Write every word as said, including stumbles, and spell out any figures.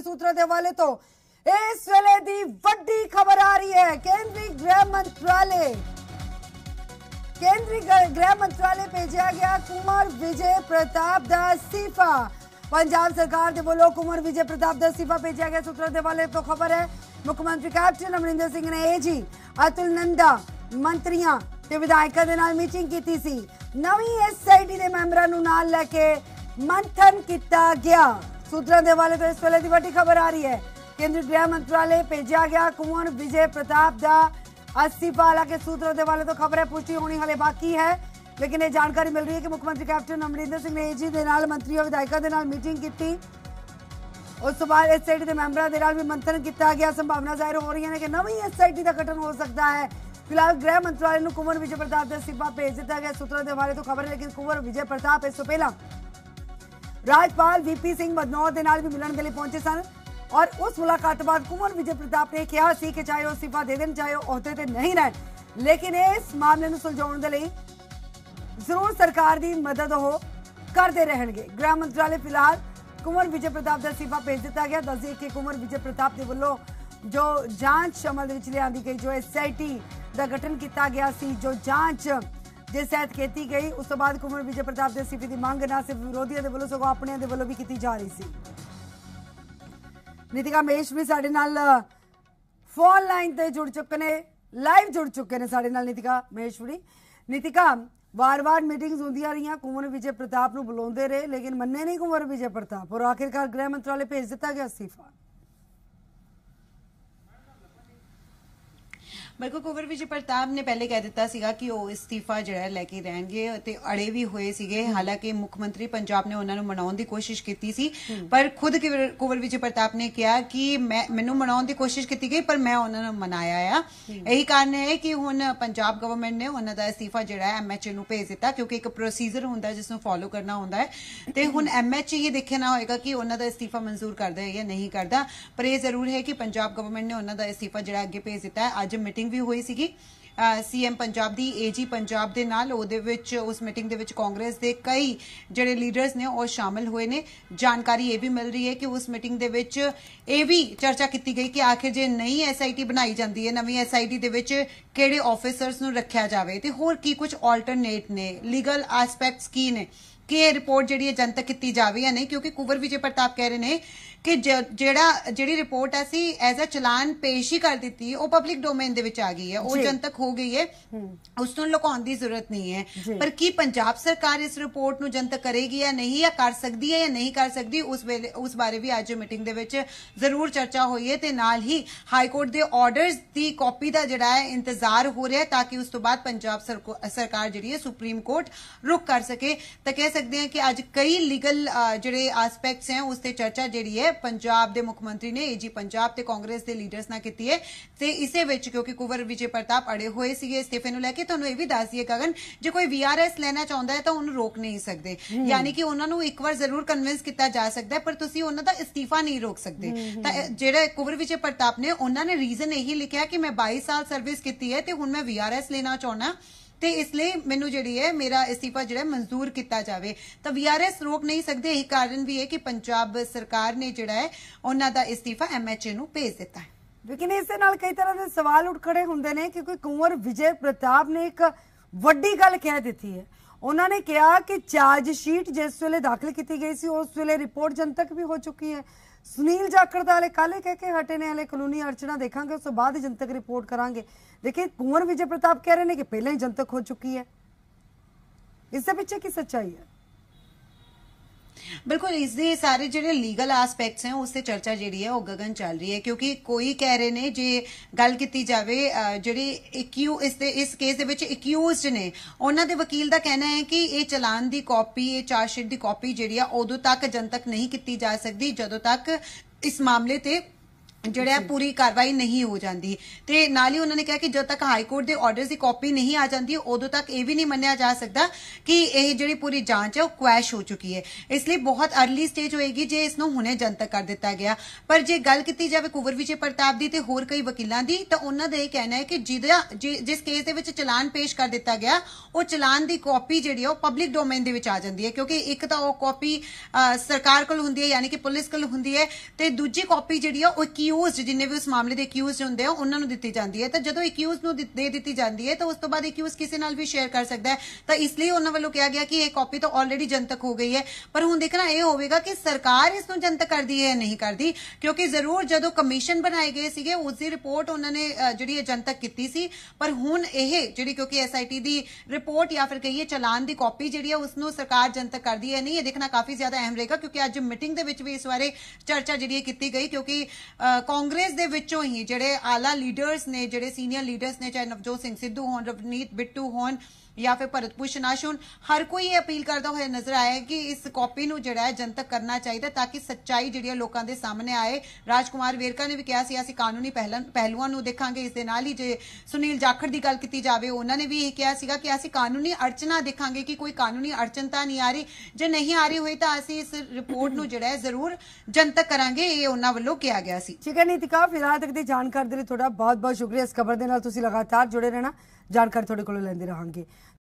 सूत्रों के हवाले तो इस वेले दी वड्डी खबर आ रही है। केंद्रीय गृह मंत्रालय केंद्रीय गृह मंत्रालय भेजा गया कुंवर विजय प्रताप दा इस्तीफा। पंजाब सरकार के वालों कुंवर विजय प्रताप दा इस्तीफा भेजा गया। सूत्रों के हवाले तो खबर है मुख्यमंत्री कैप्टन अमरिंदर सिंह ने ए जी अतुल नंदा मंत्रियों ते विधायकों के नाल मीटिंग की सी। नवी एस आई टी के मैंबरां नूं नाल लैके मंथन किया गया। सूत्रों के हवाले तो इस वेले की वड्डी खबर आ रही है। केंद्रीय गृह मंत्रालय भेजा गया कुंवर विजय प्रताप का इस्तीफा। हालांकि सूत्रों के हवाले तो खबर है पुष्टि होनी हाले बाकी है, लेकिन ये जानकारी मिल रही है कि मुख्यमंत्री कैप्टन अमरिंदर सिंह ने एजी के नाल मंत्रियों विधायकों के नाल मीटिंग की। उस बाद एस आई टी के मैंबरों के नाल भी मंथन किया गया। संभावना जाहिर हो रही है कि नवी एस आई टी का गठन हो सकता है। फिलहाल गृह मंत्रालय को कुंवर विजय प्रताप का इस्तीफा भेज दिया गया। सूत्रों के हवाले तो खबर है, लेकिन कुंवर विजय प्रताप इस पहला राजपाल वीपी सिंह बदनौर के नाल भी मिलन के लिए पहुंचे सन और उस मुलाकात बाद कुंवर विजय प्रताप ने कहा सी कि चाहे इस्तीफा दे दें चाहे अहदे ते नहीं रहन, लेकिन इस मामले को सुलझाने के लिए जरूर सरकार की मदद हो करते रहेंगे। गृह मंत्रालय फिलहाल कुंवर विजय प्रताप का इस्तीफा भेज दिया गया। दस दिए कि कुंवर विजय प्रताप के वालों जो जांच अमल में लिया गई, जो एस आई टी का गठन किया गया सी, जो जांच जिस तहत की गई, उस तो बाद कुंवर विजय प्रताप के इस्तीफे की मांग न सिर्फ विरोधियों के वालों सगों अपने वालों भी की जा रही सी। नीतिका मेश भी साडे नाल फोन लाइन ते जुड़ चुके ने, लाइव जुड़ चुके ने साडे नाल नीतिका महेश्वरी। नीतिका, बार बार मीटिंग्स होंदियां रही, कुंवर विजय प्रताप नूं बुलाउंदे रहे, लेकिन मन्ने नहीं कुंवर विजय प्रताप और आखिरकार गृह मंत्रालय भेज दिता गया इस्तीफा। बिल्कुल, कुंवर विजय प्रताप ने पहले कह दिता सीगा कि वो इस्तीफा जिहड़ा लैके रहणगे ते अड़े भी होए सीगे। हालांकि मुख्यमंत्री पंजाब ने उन्हां नूं मनाउण दी कोशिश कीती सी, पर खुद कुंवर विजय प्रताप ने कहा कि मैं मैनूं मनाउण दी कोशिश कीती गई पर मैं उन्हां नूं मनाया आ। यही कारण है कि हुण पंजाब गवर्नमेंट ने उन्हां दा इस्तीफा जिहड़ा एम एच ए नूं भेज दिता, क्योंकि एक प्रोसीजर हुंदा जिस नूं फॉलो करना हुंदा है ते हुण एम एच ए ही देखना होएगा कि उन्हां दा इस्तीफा मंजूर करदा है या नहीं करदा। पर यह जरूर है कि पंजाब गवर्नमेंट ने उन्हां दा इस्तीफा जिहड़ा अगे भेज दिता है। अज मीटिंग भी हुई सीगी सीएम पंजाब दी एजी पंजाब दे नाल। ओदे विच उस मीटिंग दे विच कांग्रेस दे कई जिहड़े लीडर्स ने और शामिल हुए ने। जानकारी ये भी मिल रही है कि उस मीटिंग दे विच ये भी चर्चा की गई कि आखिर जे नई एस आई टी बनाई जाती है, नवी एस आई टी दे विच किहड़े ऑफिसर्स नूं रखिया जावे ते होर की कुछ ऑल्टरनेट ने, लीगल एस्पेक्ट्स की ने कि यह रिपोर्ट जिहड़ी जनतक की जावे या नहीं। क्योंकि कुंवर विजय प्रताप कह रहे हैं कि जेड़ा जिहड़ी रिपोर्ट असी एज अ चलान पेश ही कर दी, वो पब्लिक डोमेन दे विच आ गई है, वो जनतक हो गई है, उसनूं लुकाउण दी जरूरत नहीं है। पर की पंजाब सरकार इस रिपोर्ट नूं जनतक करेगी या नहीं, या कर सकती है या नहीं कर सकती, उस वेले उस बारे भी अज मीटिंग दे विच जरूर चर्चा हुई है। ते नाल ही हाईकोर्ट के ऑर्डर्स की कॉपी का जिहड़ा है इंतजार हो रहा है, ताकि उस तो बाद पंजाब सरकार जिहड़ी है सुप्रीम कोर्ट रुख कर सके। तो कह सकते हैं कि अज कई लीगल जिहड़े एस्पेक्ट्स हैं उसते चर्चा जिहड़ी है पंजाब दे मुख्यमंत्री ने एजी पंजाब ते कांग्रेस दे लीडर्स नाल कीती है। ते इसे विच क्योंकि कुंवर विजय प्रताप अड़े हुए सीगे इस्तीफे नूं लैके, तुहानूं ये भी दस दईए गगन, जे कोई वीआरएस लेना चाहुंदा है तो उन्हें रोक नहीं सकते, यानी कि उन्हां नूं एक बार जरूर कन्विंस किया जा सकता है, पर तुसीं उन्हां दा इस्तीफा नहीं रोक सकते। तां जिहड़ा कुंवर विजय प्रताप ने उन्हां ने रीजन यही लिखिया कि मैं बाईस साल सर्विस की है ते हुण मैं वीआरएस लेना चाहुंदा ते इसलिए मैनू जिहड़ी है मेरा इस्तीफा जिहड़ा मंजूर किया जाए। तो वीआरएस रोक नहीं सकते। यही कारण भी है कि पंजाब सरकार ने जिहड़ा है उन्हां दा इस्तीफा एम एच ए नूं भेज दिता है। लेकिन इस दे नाल कई तरह के सवाल उठ खड़े हुंदे ने, क्योंकि कुंवर विजय प्रताप ने एक वड्डी गल कह दी है। उन्होंने कहा कि चार्जशीट जिस वेले दाखिल की गई सी उस वेले रिपोर्ट जनतक भी हो चुकी है। सुनील जाखड़ तो हाले कल कह के हटे ने, हाले कानूनी अड़चना देखांगे, उस बाद ही जनतक रिपोर्ट करांगे। देखिए कुंवर विजय प्रताप कह रहे हैं कि पहले ही जनतक हो चुकी है। इससे पीछे की सच्चाई है? बिल्कुल, इसके सारे जो लीगल एस्पेक्ट्स हैं उससे चर्चा जी है वो गगन चल रही है। क्योंकि कोई कह रहे ने जे गल की जाए जिहड़े इक्यू इस दे इस केस दे विच इक्यूज्ड ने, उन्हां दे वकील का कहना है कि ये चलान की कॉपी, ये चार्जशीट की कॉपी जिहड़ी है उदों तक जनतक नहीं की जा सकती जदों तक इस मामले ते ਜਿਹੜਾ ਪੂਰੀ ਕਾਰਵਾਈ ਨਹੀਂ ਹੋ ਜਾਂਦੀ ਤੇ ਨਾਲ ਹੀ ਉਹਨਾਂ ਨੇ ਕਿਹਾ ਕਿ ਜਦ ਤੱਕ ਹਾਈ ਕੋਰਟ ਦੇ ਆਰਡਰਸ ਦੀ ਕਾਪੀ ਨਹੀਂ ਆ ਜਾਂਦੀ ਉਦੋਂ ਤੱਕ ਇਹ ਵੀ ਨਹੀਂ ਮੰਨਿਆ ਜਾ ਸਕਦਾ ਕਿ ਇਹ ਜਿਹੜੀ ਪੂਰੀ ਜਾਂਚ ਹੈ ਉਹ ਕੁਐਸ਼ ਹੋ ਚੁੱਕੀ ਹੈ। ਇਸ ਲਈ ਬਹੁਤ ਅਰਲੀ ਸਟੇਜ ਹੋਏਗੀ ਜੇ ਇਸ ਨੂੰ ਹੁਣੇ ਜਨਤਕ ਕਰ ਦਿੱਤਾ ਗਿਆ। ਪਰ ਜੇ ਗੱਲ ਕੀਤੀ ਜਾਵੇ ਕੁੰਵਰ ਵਿਜੇ ਪ੍ਰਤਾਪ ਦੀ ਤੇ ਹੋਰ ਕਈ ਵਕੀਲਾਂ ਦੀ ਤਾਂ ਉਹਨਾਂ ਦਾ ਇਹ ਕਹਿਣਾ ਹੈ ਕਿ ਜਿਹਦਾ ਜਿਸ ਕੇਸ ਦੇ ਵਿੱਚ ਚਲਾਨ ਪੇਸ਼ ਕਰ ਦਿੱਤਾ ਗਿਆ ਉਹ ਚਲਾਨ ਦੀ ਕਾਪੀ ਜਿਹੜੀ ਹੈ ਉਹ ਪਬਲਿਕ ਡੋਮੇਨ ਦੇ ਵਿੱਚ ਆ ਜਾਂਦੀ ਹੈ, ਕਿਉਂਕਿ ਇੱਕ ਤਾਂ ਉਹ ਕਾਪੀ ਸਰਕਾਰ ਕੋਲ ਹੁੰਦੀ ਹੈ ਯਾਨੀ ਕਿ ਪੁਲਿਸ ਕੋਲ ਹੁੰਦੀ ਹੈ ਤੇ ਦੂਜੀ ਕਾਪੀ ਜਿਹੜੀ ਆ ਉਹ ਅਕਿਊਜ਼ਡ ਜਿੰਨੇ ਵੀ ਉਸ ਮਾਮਲੇ ਦੇ ਅਕਿਊਜ਼ਡ ਹੁੰਦੇ ਆ ਉਹਨਾਂ ਨੂੰ ਦਿੱਤੀ ਜਾਂਦੀ ਹੈ। ਤਾਂ ਜਦੋਂ ਅਕਿਊਜ਼ਡ ਨੂੰ ਦੇ ਦਿੱਤੀ ਜਾਂਦੀ ਹੈ ਤਾਂ ਉਸ ਤੋਂ ਬਾਅਦ ਅਕਿਊਜ਼ ਕਿਸੇ ਨਾਲ ਵੀ ਸ਼ੇਅਰ ਕਰ ਸਕਦਾ ਹੈ। ਤਾਂ ਇਸ ਲਈ ਉਹਨਾਂ ਵੱਲੋਂ ਕਿਹਾ ਗਿਆ ਕਿ ਇਹ ਕਾਪੀ ਤਾਂ ਆਲਰੇਡੀ ਜਨਤਕ ਹੋ ਗਈ ਹੈ। ਪਰ ਹੁਣ ਦੇਖਣਾ ਇਹ ਹੋਵੇਗਾ ਕਿ ਸਰਕਾਰ ਇਸ ਨੂੰ ਜਨਤਕ ਕਰਦੀ ਹੈ ਜਾਂ ਨਹੀਂ ਕਰਦੀ, ਕਿਉਂਕਿ ਜ਼ਰੂਰ ਜਦੋਂ ਕਮਿਸ਼ਨ ਬਣਾਏ ਗਏ ਸੀਗੇ ਉਸ ਦੀ ਰਿਪੋਰਟ ਉਹਨਾਂ ਨੇ ਜਿਹੜੀ ਜਨਤਕ ਕੀਤੀ ਸੀ, ਪਰ ਹੁਣ ਇਹ ਜਿਹੜੀ ਕਿਉਂਕਿ ਐਸਆਈਟੀ ਦੀ ਰਿਪੋਰਟ ਜਾਂ ਫਿਰ ਕਹੀਏ ਚਲਾਨ ਦੀ ਕਾਪੀ ਜਿਹੜੀ ਹੈ ਉਸ ਨੂੰ ਸਰਕਾਰ ਜਨਤਕ ਕਰਦੀ ਹੈ ਨਹੀਂ, ਇਹ ਦੇਖਣਾ ਕਾਫੀ ਜ਼ਿਆਦਾ ਅਹਿਮ ਰਹੇਗਾ। ਕਿਉਂਕਿ ਅੱਜ ਮੀਟਿੰਗ ਦੇ ਵਿੱਚ ਵੀ ਇਸ ਬਾਰੇ ਚਰਚਾ ਜਿਹੜੀ ਕੀਤੀ ਗਈ, ਕਿਉਂਕਿ ਕਾਂਗਰਸ ਦੇ ਵਿੱਚੋਂ ਹੀ ਜਿਹੜੇ ਆਲਾ ਲੀਡਰਸ ਨੇ, ਜਿਹੜੇ ਸੀਨੀਅਰ ਲੀਡਰਸ ਨੇ, ਚਾਹੇ ਨਵਜੋਤ ਸਿੰਘ ਸਿੱਧੂ ਹੋਣ, ਰਵਨੀਤ ਬਿੱਟੂ ਹੋਣ ਜਾਂ ਫਿਰ ਭਰਤ ਭੂਸ਼ਣ ਆਸ਼ੂ, ਹਰ ਕੋਈ ਇਹ ਅਪੀਲ ਕਰਦਾ ਹੋਇਆ ਨਜ਼ਰ ਆਇਆ ਕਿ ਇਸ ਕਾਪੀ ਨੂੰ ਜਿਹੜਾ ਹੈ ਜਨਤਕ ਕਰਨਾ ਚਾਹੀਦਾ ਤਾਂ ਕਿ ਸੱਚਾਈ ਜਿਹੜੀ ਹੈ ਲੋਕਾਂ ਦੇ ਸਾਹਮਣੇ ਆਏ। ਰਾਜਕੁਮਾਰ ਵੇਰਕਾ ਨੇ ਵੀ ਕਿਹਾ ਸੀ ਅਸੀਂ ਕਾਨੂੰਨੀ ਪਹਿਲੂਆਂ ਨੂੰ ਦੇਖਾਂਗੇ। ਇਸ ਦੇ ਨਾਲ ਹੀ ਜੇ ਸੁਨੀਲ ਜਾਖੜ ਦੀ ਗੱਲ ਕੀਤੀ ਜਾਵੇ ਉਹਨਾਂ ਨੇ ਵੀ ਇਹ ਕਿਹਾ ਸੀਗਾ ਕਿ ਅਸੀਂ ਕਾਨੂੰਨੀ ਅੜਚਨਾ ਦੇਖਾਂਗੇ ਕਿ ਕੋਈ ਕਾਨੂੰਨੀ ਅੜਚਨ ਤਾਂ ਨਹੀਂ ਆ ਰਹੀ, ਜੇ ਨਹੀਂ ਆ ਰਹੀ ਹੋਈ ਤਾਂ ਅਸੀਂ ਇਸ ਰਿਪੋਰਟ ਨੂੰ ਜਿਹੜਾ ਹੈ ਜ਼ਰੂਰ ਜਨਤਕ ਕਰਾਂਗੇ, ਇਹ ਉਹਨਾਂ ਵੱਲੋਂ ਕਿਹਾ ਗਿਆ ਸੀ। ਠੀਕ ਹੈ ਨੀਤਿਕਾ, ਫਿਲਹਾਲ ਤੱਕ ਦੀ ਜਾਣਕਾਰੀ ਦੇ ਲਈ ਤੁਹਾਡਾ ਬਹੁਤ ਬਹੁਤ ਸ਼ੁਕਰੀਆ। ਇਸ ਖਬਰ ਦੇ ਨਾਲ ਤੁਸੀਂ ਲਗਾਤਾਰ ਜੁੜੇ ਰਹਿਣਾ, ਜਾਣਕਾਰੀ ਤੁਹਾਡੇ ਕੋਲੋਂ ਲੈਂਦੇ ਰਹਾਂਗੇ।